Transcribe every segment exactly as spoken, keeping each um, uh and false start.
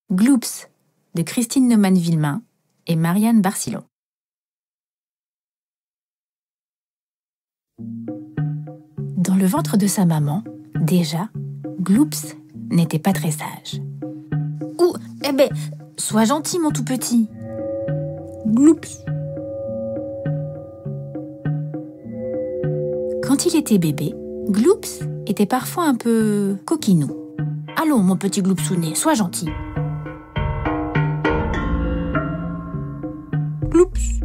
Gloops de Christine Neumann-Villemain et Marianne Barcillon. Dans le ventre de sa maman, déjà, Gloops n'était pas très sage. « Ouh, eh ben, sois gentil, mon tout petit !» Gloops. Quand il était bébé, Gloops était parfois un peu coquinou. « Allons, mon petit Gloopsounet, sois gentil !» Gloops.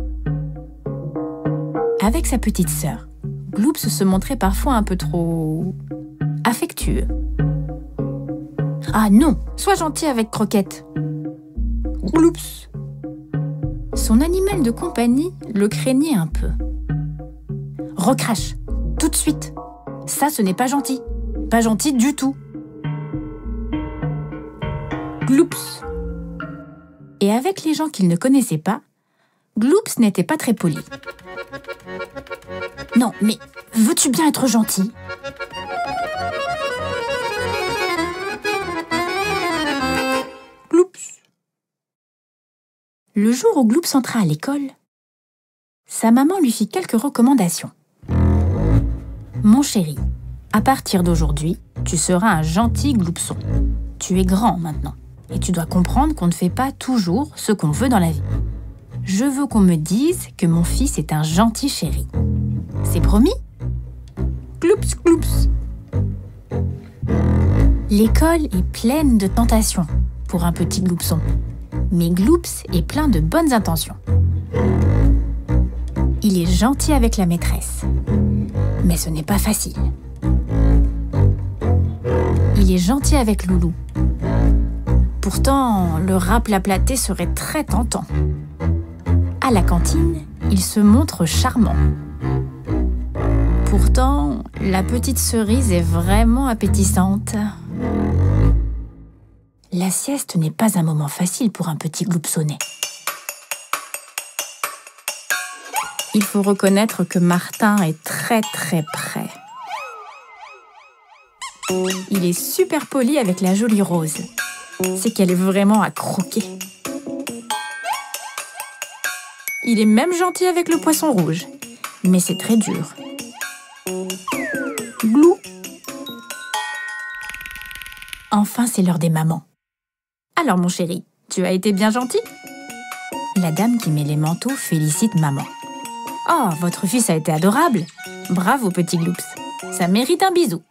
Avec sa petite sœur, Gloops se montrait parfois un peu trop affectueux. « Ah non, sois gentil avec Croquette !» Gloops. Son animal de compagnie le craignait un peu. « Recrache, tout de suite. Ça, ce n'est pas gentil. Pas gentil du tout. » Gloops. Et avec les gens qu'il ne connaissait pas, Gloops n'était pas très poli. « Non, mais veux-tu bien être gentil ?» Gloops. Le jour où Gloops entra à l'école, sa maman lui fit quelques recommandations. « Mon chéri, à partir d'aujourd'hui, tu seras un gentil Gloopson. Tu es grand maintenant, et tu dois comprendre qu'on ne fait pas toujours ce qu'on veut dans la vie. Je veux qu'on me dise que mon fils est un gentil chéri. C'est promis ?» Gloops, gloops. L'école est pleine de tentations pour un petit Gloopson, mais Gloops est plein de bonnes intentions. Il est gentil avec la maîtresse, mais ce n'est pas facile. Il est gentil avec Loulou. Pourtant, le raplaplaté serait très tentant. À la cantine, il se montre charmant. Pourtant, la petite cerise est vraiment appétissante. La sieste n'est pas un moment facile pour un petit Gloopsonnet. Il faut reconnaître que Martin est très très près. Il est super poli avec la jolie Rose. C'est qu'elle est vraiment à croquer. Il est même gentil avec le poisson rouge, mais c'est très dur. Glou. Enfin, c'est l'heure des mamans. Alors, mon chéri, tu as été bien gentil? La dame qui met les manteaux félicite maman. Oh, votre fils a été adorable. Bravo, petit Gloops. Ça mérite un bisou.